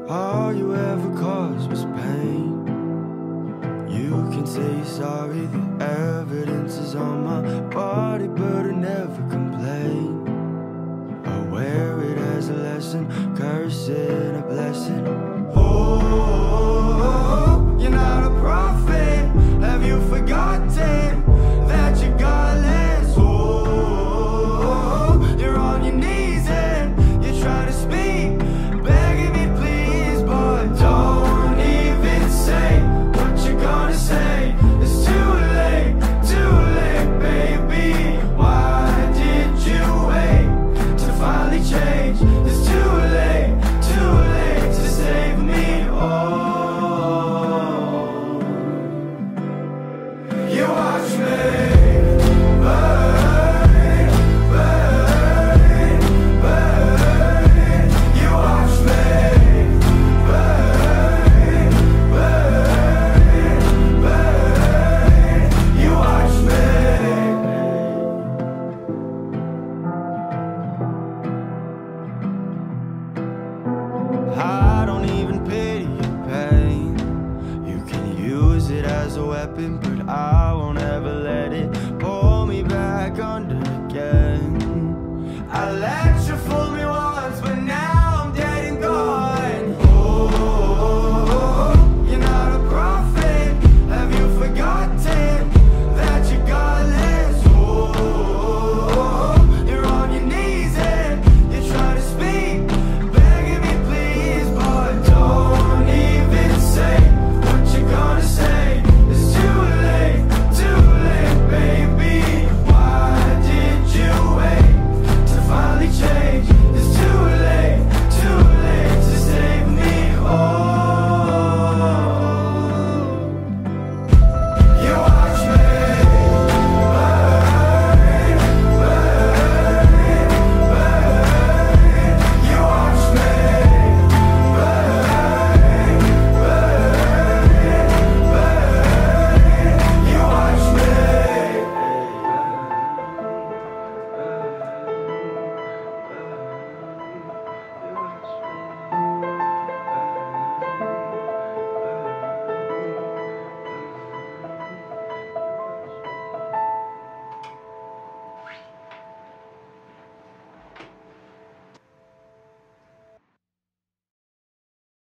All you ever caused was pain. You can say you're sorry, the evidence is on my body, but I never complain. I wear it as a lesson, curse it a blessing. Oh, you're not a prophet. Have you forgotten that you're godless? Oh, you're on your knees and you're trying to speak, begging me please, but don't even say what you're gonna say. It's too late, baby. Why did you wait to finally change? It's too late to save me. Oh, you watch me burn, burn, burn. You watch me burn, burn, burn. You watch me. I don't even pity your pain. You can use it as a weapon.